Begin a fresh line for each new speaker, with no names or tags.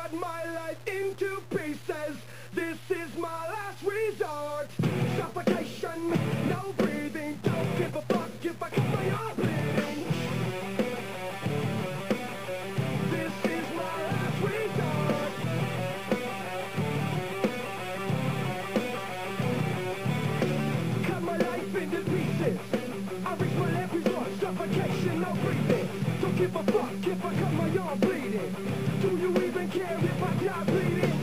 cut my life into pieces. This is my last resort. Suffocation, no breathing. Don't give a fuck if I cut my arm bleeding. This is my last resort. Cut my life into pieces. I reach my last resort. Suffocation, no breathing. Don't give a fuck if I cut my arm bleeding. Do you even care if I die bleeding?